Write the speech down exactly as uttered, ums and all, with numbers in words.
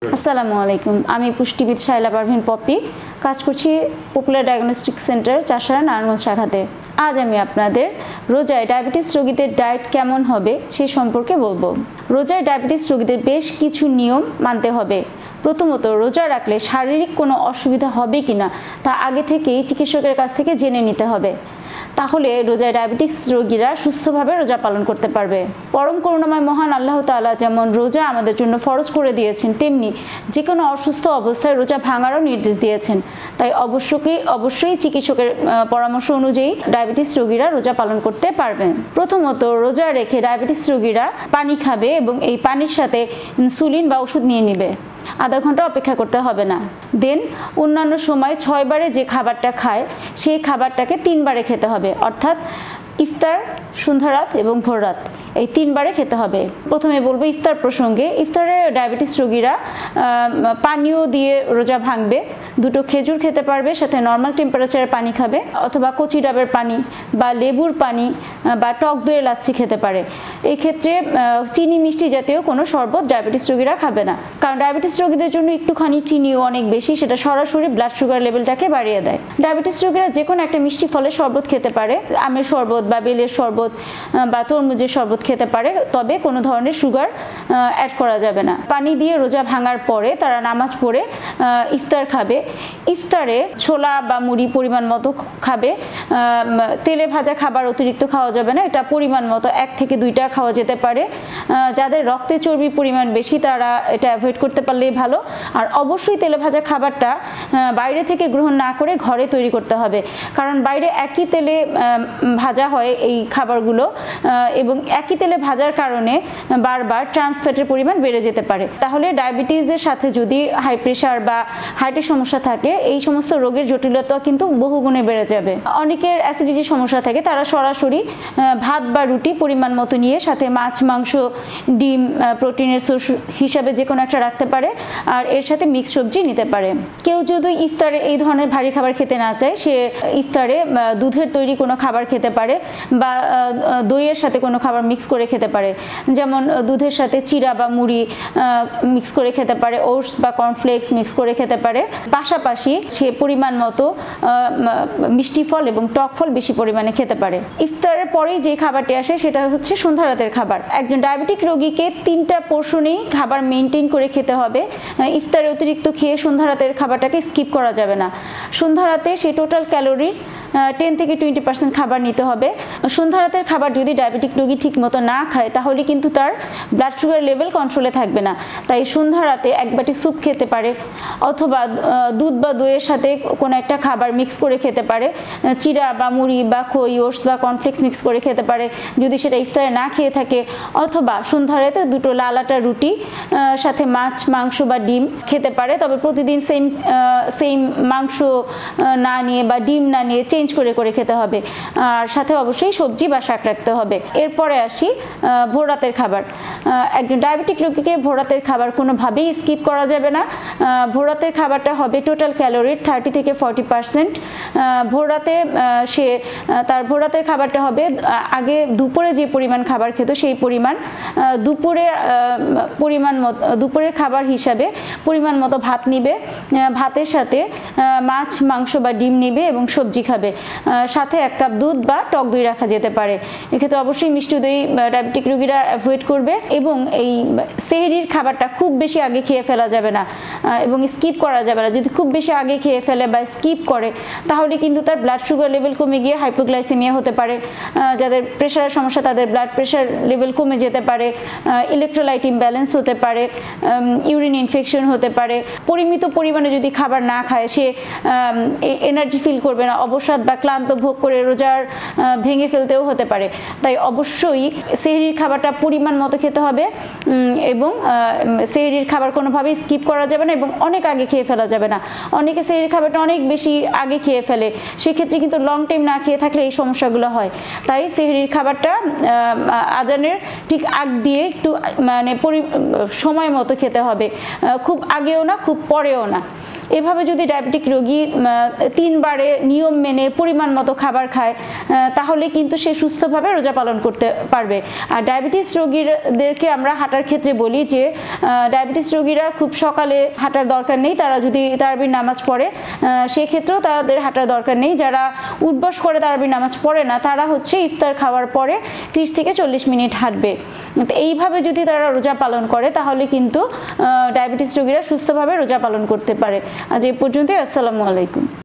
আসসালামু আলাইকুম, আমি পুষ্টিবিদ শায়লা পারভিন পপি, কাজ করছি Popular Diagnostic Centre Chashara Narayanganj শাখাতে। আজ আমি আপনাদের রোজায় ডায়াবেটিস রোগীদের ডায়েট কেমন হবে সে সম্পর্কে বলবো। রোজায় ডায়াবেটিস রোগীদের বেশ কিছু নিয়ম মানতে হবে। প্রথমত, রোজা রাখলে শারীরিক কোনো অসুবিধা হবে কিনা তা আগে থেকেই চিকিৎসকের কাছ থেকে জেনে নিতে হবে। তাহলে রোজায় ডায়াবেটিস রোগীরা সুস্থভাবে রোজা পালন করতে পারবে। পরম করুণাময় মহান আল্লাহ তাআলা যেমন রোজা আমাদের জন্য ফরজ করে দিয়েছেন, তেমনি যে কোনো অসুস্থ অবস্থায় রোজা ভাঙারও নির্দেশ দিয়েছেন। তাই অবশ্যই অবশ্যই চিকিৎসকের পরামর্শ অনুযায়ী ডায়াবেটিস রোগীরা রোজা পালন করতে পারবেন। প্রথমত, রোজা রেখে ডায়াবেটিস রোগীরা পানি খাবে এবং এই পানির সাথে ইনসুলিন বা ওষুধ নিয়ে নেবে। আধা ঘন্টা অপেক্ষা করতে হবে না। দেন অন্যান্য সময় ছয়বারে যে খাবারটা খায় সেই খাবারটাকে তিনবারে খেতে হবে, অর্থাৎ ইফতার, সন্ধ্যারাত এবং ভোররাত এই তিনবারে খেতে হবে। প্রথমে বলবো ইফতার প্রসঙ্গে। ইফতারে ডায়াবেটিস রোগীরা পানীয় দিয়ে রোজা ভাঙবে। দুটো খেজুর খেতে পারবে, সাথে নর্মাল টেম্পারেচারের পানি খাবে, অথবা কচি ডাবের পানি বা লেবুর পানি বা টক দইয়ের লাচ্ছি খেতে পারে। এই ক্ষেত্রে চিনি মিষ্টি জাতীয় কোনো শরবত ডায়াবেটিস রোগীরা খাবে না, কারণ ডায়াবেটিস রোগীদের জন্য একটুখানি চিনিও অনেক বেশি, সেটা সরাসরি ব্লাড সুগার লেভেলটাকে বাড়িয়ে দেয়। ডায়াবেটিস রোগীরা যে কোনো একটা মিষ্টি ফলের শরবত খেতে পারে, আমের শরবত বা বেলের শরবত বা তরমুজের শরবত খেতে পারে, তবে কোনো ধরনের সুগার অ্যাড করা যাবে না। পানি দিয়ে রোজা ভাঙার পরে তারা নামাজ পড়ে ইফতার খাবে। ইফতারে ছোলা বা মুড়ি পরিমাণ মতো খাবে। তেলে ভাজা খাবার অতিরিক্ত খাওয়া যাবে না, এটা পরিমাণ মতো এক থেকে দুইটা খাওয়া যেতে পারে। যাদের রক্তে চর্বির পরিমাণ বেশি তারা এটা অ্যাভয়েড করতে পারলেই ভালো। আর অবশ্যই তেলে ভাজা খাবারটা বাইরে থেকে গ্রহণ না করে ঘরে তৈরি করতে হবে, কারণ বাইরে একই তেলে ভাজা হয় এই খাবারগুলো এবং একই তেলে ভাজার কারণে বারবার ট্রান্স ফ্যাটের পরিমাণ বেড়ে যেতে পারে। তাহলে ডায়াবেটিসের সাথে যদি হাই প্রেশার বা হার্টের সমস্যা থাকে, এই সমস্ত রোগের জটিলতা কিন্তু বহুগুণে বেড়ে যাবে। অনেকের অ্যাসিডিটির সমস্যা থাকে, তারা সরাসরি ভাত বা রুটি পরিমাণ মতো নিয়ে সাথে মাছ, মাংস, ডিম প্রোটিনের সোর্স হিসাবে যে কোনো একটা রাখতে পারে, আর এর সাথে মিক্স সবজি নিতে পারে। কেউ যদি ইফতারে এই ধরনের ভারী খাবার খেতে না চায়, সে ইফতারে দুধের তৈরি কোনো খাবার খেতে পারে বা দইয়ের সাথে কোনো খাবার মিক্স করে খেতে পারে, যেমন দুধের সাথে চিড়া বা মুড়ি মিক্স করে খেতে পারে, ওটস বা কর্নফ্লেক্স মিক্স করে খেতে পারে। পাশাপাশি সে পরিমাণ মতো মিষ্টি ফল এবং টক ফল বেশি পরিমাণে খেতে পারে। ইফতারের পরেই যে খাবারটি আসে সেটা হচ্ছে সন্ধ্যারাতের খাবার। একজন ডায়াবেটিক রোগীকে তিনটা পোর্শনেই খাবার মেনটেন করে খেতে হবে। ইফতারে অতিরিক্ত খেয়ে সন্ধ্যারাতের খাবারটাকে স্কিপ করা যাবে না। সন্ধ্যারাতে সে টোটাল ক্যালোরির টেন থেকে টোয়েন্টি পার্সেন্ট খাবার নিতে হবে। সন্ধ্যারাতের খাবার যদি ডায়াবেটিক রোগী ঠিক মতো না খায়, তাহলে কিন্তু তার ব্লাড সুগার লেভেল কন্ট্রোলে থাকবে না। তাই সন্ধ্যারাতে এক বাটি স্যুপ খেতে পারে, অথবা দুধ বা দইয়ের সাথে কোনো একটা খাবার মিক্স করে খেতে পারে। চিড়া বা মুড়ি বা খই, ওটস বা কর্নফ্লেক্স মিক্স করে খেতে পারে যদি সেটা ইফতারে না খেয়ে থাকে, অথবা সন্ধ্যারাতে দুটো লাল আটার রুটি সাথে মাছ, মাংস বা ডিম খেতে পারে। তবে প্রতিদিন সেম সেম মাংস না নিয়ে বা ডিম না নিয়ে চেঞ্জ করে করে খেতে হবে, আর সাথে অবশ্যই সবজি বা শাক রাখতে হবে। এরপরে আসি ভোররাতের খাবার। একজন ডায়াবেটিক রোগীকে ভোররাতের খাবার কোনোভাবেই স্কিপ করা যাবে না। ভোররাতের খাবারটা হবে টোটাল ক্যালোরির থার্টি থেকে ফর্টি পার্সেন্ট। ভোররাতে সে তার ভোররাতের খাবারটা হবে আগে দুপুরে যে পরিমাণ খাবার খেত সেই পরিমাণ, দুপুরে পরিমাণ মতো দুপুরের খাবার হিসাবে পরিমাণ মতো ভাত নিবে। ভাতের সাথে মাছ, মাংস বা ডিম নিবে এবং সবজি খাবে, সাথে এক কাপ দুধ বা টক দই রাখা যেতে পারে। এক্ষেত্রে অবশ্যই মিষ্টি দই ডায়াবেটিক রোগীরা অ্যাভয়েড করবে। এবং এই সেহরির খাবারটা খুব বেশি আগে খেয়ে ফেলা যাবে না এবং স্কিপ করা যাবে না। যদি খুব বেশি আগে খেয়ে ফেলে বা স্কিপ করে, তাহলে কিন্তু তার ব্লাড সুগার লেভেল কমে গিয়ে হাইপোগ্লাইসেমিয়া হতে পারে। যাদের প্রেশারের সমস্যা তাদের ব্লাড প্রেশার লেভেল কমে যেতে পারে, ইলেকট্রোলাইট ইমব্যালেন্স হতে পারে, ইউরিন ইনফেকশন হতে পারে। পরিমিত পরিমাণে যদি খাবার না খায়, সে এনার্জি ফিল করবে না, অবসাদ বা ক্লান্ত ভোগ করে রোজার ভেঙে ফেলতেও হতে পারে। তাই অবশ্যই সেহরির খাবারটা পরিমাণ মতো খেতে হবে এবং সেহরির খাবার কোনোভাবেই স্কিপ করা যাবে না এবং অনেক আগে খেয়ে ফেলা যাবে না। অনেকে সেহরির খাবারটা অনেক বেশি আগে খেয়ে ফেলে, সেক্ষেত্রে কিন্তু লং টাইম না খেয়ে থাকলে এই সমস্যাগুলো হয়। তাই সেহরির খাবারটা আজানের ঠিক আগ দিয়ে একটু মানে সময় মতো খেতে হবে, খুব আগেও না খুব পরেও না। এভাবে যদি ডায়াবেটিক রোগী তিনবারে নিয়ম মেনে পরিমাণ মতো খাবার খায় তাহলে কিন্তু সে সুস্থভাবে রোজা পালন করতে পারবে। আর ডায়াবেটিস রোগীদেরকে আমরা হাঁটার ক্ষেত্রে বলি যে ডায়াবেটিস রোগীরা খুব সকালে হাঁটার দরকার নেই, তারা যদি তারাবির নামাজ পড়ে সেক্ষেত্রেও তাদের হাঁটার দরকার নেই। যারা উঠবস করে তারাবির নামাজ পড়ে না তারা হচ্ছে ইফতার খাওয়ার পরে ত্রিশ থেকে চল্লিশ মিনিট হাঁটবে। তো এইভাবে যদি তারা রোজা পালন করে তাহলে কিন্তু ডায়াবেটিস রোগীরা সুস্থভাবে রোজা পালন করতে পারে। আজ এই পর্যন্তই। আসসালামু আলাইকুম।